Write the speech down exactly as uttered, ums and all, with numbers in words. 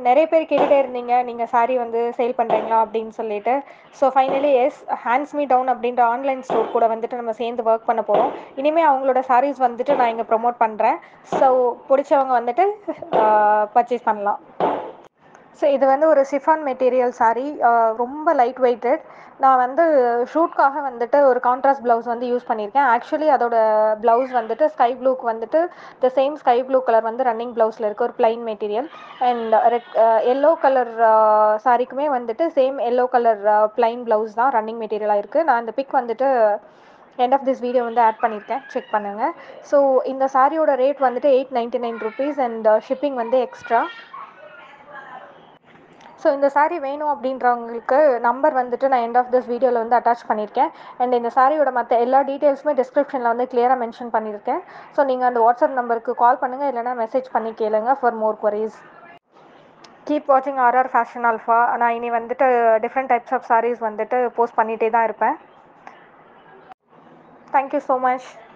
நிறைய பேர் கேட்டுகிட்டே இருந்தீங்க, நீங்கள் சாரீ வந்து சேல் பண்ணுறீங்களா அப்படின்னு சொல்லிட்டு. So finally yes, hands me down அப்படின்ற ஆன்லைன் ஸ்டோர் கூட வந்துட்டு நம்ம சேர்ந்து ஒர்க் பண்ண போகிறோம். இனிமேல் அவங்களோட சாரீஸ் வந்துட்டு நான் இங்கே ப்ரொமோட் பண்ணுறேன். ஸோ பிடிச்சவங்க வந்துட்டு பர்ச்சேஸ் பண்ணலாம். ஸோ இது வந்து ஒரு ஷிஃபான் மெட்டீரியல் சாரீ, ரொம்ப லைட் வெயிட்டட். நான் வந்து ஷூட்காக வந்துட்டு ஒரு கான்ட்ராஸ்ட் ப்ளவுஸ் வந்து யூஸ் பண்ணியிருக்கேன். ஆக்சுவலி அதோட ப்ளவுஸ் வந்துட்டு ஸ்கை ப்ளூக்கு வந்துட்டு the same sky blue colour வந்து ரன்னிங் ப்ளவுஸில் இருக்குது, ஒரு plain material. And red yellow colour சாரீக்குமே வந்துட்டு same yellow colour plain blouse தான் ரன்னிங் மெட்டீரியலாக இருக்குது. நான் இந்த பிக் வந்துட்டு எண்ட் ஆஃப் திஸ் வீடியோ வந்து ஆட் பண்ணியிருக்கேன், செக் பண்ணுங்கள். ஸோ இந்த சாரியோட ரேட் வந்துட்டு eight ninety nine rupees and shipping வந்து எக்ஸ்ட்ரா. ஸோ இந்த சாரீ வேணும் அப்படின்றவங்களுக்கு நம்பர் வந்துட்டு நான் எண்ட் ஆஃப் திஸ் வீடியோவில் வந்து அட்டாச் பண்ணியிருக்கேன். அண்ட் இந்த சாரியோட மற்ற எல்லா டீட்டெயில்ஸுமே டிஸ்கிரிப்ஷனில் வந்து கிளியராக மென்ஷன் பண்ணியிருக்கேன். ஸோ நீங்கள் அந்த வாட்ஸ்அப் நம்பருக்கு கால் பண்ணுங்கள், இல்லைனா மெசேஜ் பண்ணி கேளுங்க ஃபார் மோர் queries. கீப் வாட்சிங் ஆர்ஆர் ஃபேஷன் ஆல்ஃபா. நான் இனி வந்துட்டு டிஃப்ரெண்ட் டைப்ஸ் ஆஃப் சாரீஸ் வந்துட்டு போஸ்ட் பண்ணிகிட்டே தான் இருப்பேன். Thank you so much.